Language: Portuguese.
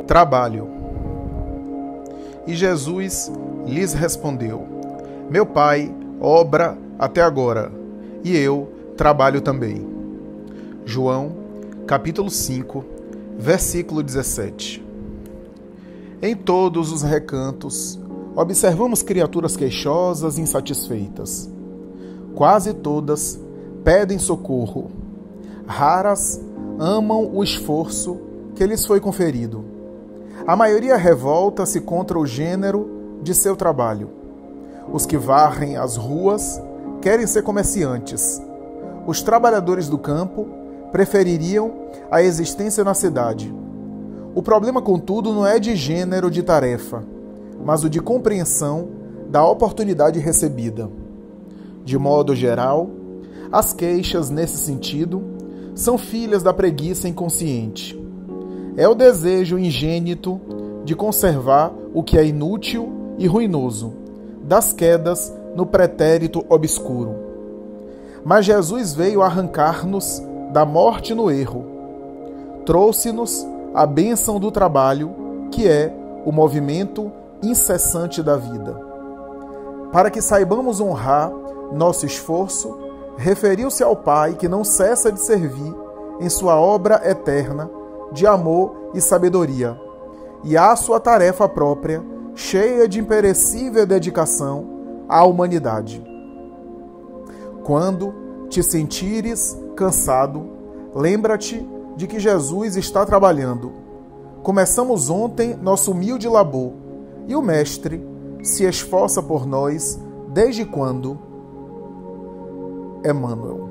Trabalho. E Jesus lhes respondeu: Meu Pai obra até agora, e eu trabalho também. João, capítulo 5, versículo 17. Em todos os recantos, observamos criaturas queixosas e insatisfeitas. Quase todas pedem socorro. Raras amam o esforço que lhes foi conferido. A maioria revolta-se contra o gênero de seu trabalho. Os que varrem as ruas querem ser comerciantes. Os trabalhadores do campo prefeririam a existência na cidade. O problema, contudo, não é de gênero de tarefa, mas o de compreensão da oportunidade recebida. De modo geral, as queixas nesse sentido são filhas da preguiça inconsciente. É o desejo ingênito de conservar o que é inútil e ruinoso, das quedas no pretérito obscuro. Mas Jesus veio arrancar-nos da morte no erro. Trouxe-nos a bênção do trabalho, que é o movimento incessante da vida. Para que saibamos honrar nosso esforço, referiu-se ao Pai que não cessa de servir em sua obra eterna de amor e sabedoria, e à sua tarefa própria, cheia de imperecível dedicação à humanidade. Quando te sentires cansado, lembra-te de que Jesus está trabalhando. Começamos ontem nosso humilde labor, e o Mestre se esforça por nós desde quando? Emmanuel.